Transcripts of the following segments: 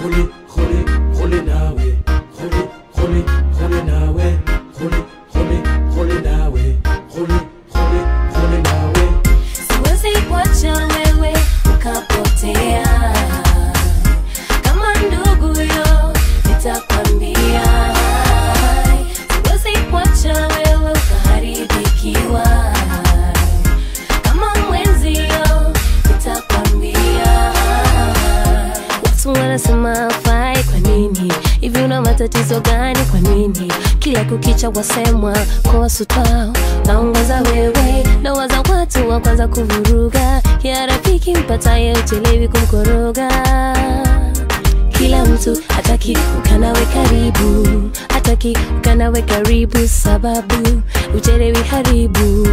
khuli khuli nawe, khuli nawe, khuli nawe, khuli nawe. Siwezi kuacha wewe ukapotea, kama ndugu yo nitakwambia. Siwezi kuacha wewe ukaharibikiwa, kama mwenzi yo nitakwambia. Watu wanasema hafai, kwa nini? Hivi una matatizo gani? Kwa nini kila kukicha wasemwa kwa wasutao? Naongoza wewe na waza watu wa kwanza kuvuruga, ya rafiki mpataye uchelewi kumkoroga. Kila mtu hataki ukanawe karibu, hataki ukanawe karibu, sababu uchelewi haribu.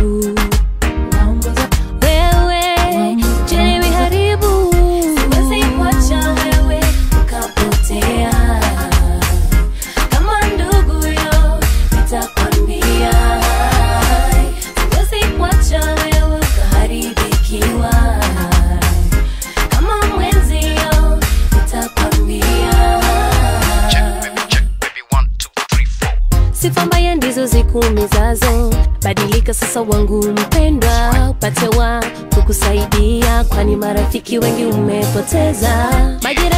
Wewe uchelewi haribu. Siwezi kuacha wewe ukapotea, kama ndugu yo nitakwambia. Siwezi kuacha wewe ukaharibikiwa, kama mwenzi yo nitakwambia. Check baby 1 2 3 4. Sifa mbaya ndizo zikuumizazo, badilika sasa wangu mpendwa, upate wa kukusaidia, kwani marafiki wengi umepoteza. Majira